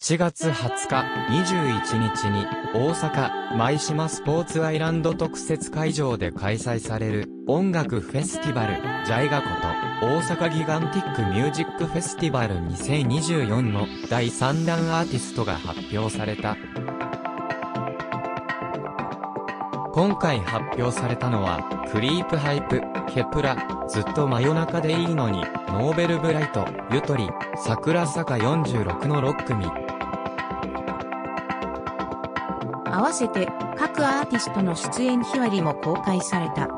7月20日、21日に大阪、舞島スポーツアイランド特設会場で開催される音楽フェスティバル、ジャイガこと大阪ギガンティックミュージックフェスティバル2024の第3弾アーティストが発表された。今回発表されたのは、クリープハイプ、ケプラ、ずっと真夜中でいいのに、ノーベルブライト、ゆとり、桜坂46の6組。 合わせて各アーティストの出演日割りも公開された。